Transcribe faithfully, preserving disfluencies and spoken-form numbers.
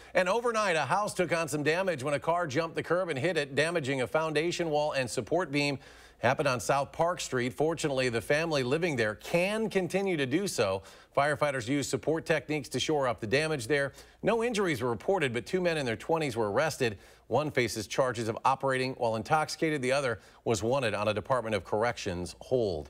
And overnight, a house took on some damage when a car jumped the curb and hit it, damaging a foundation wall and support beam. Happened on South Park Street. Fortunately, the family living there can continue to do so. Firefighters used support techniques to shore up the damage there. No injuries were reported, but two men in their twenties were arrested. One faces charges of operating while intoxicated. The other was wanted on a Department of Corrections hold.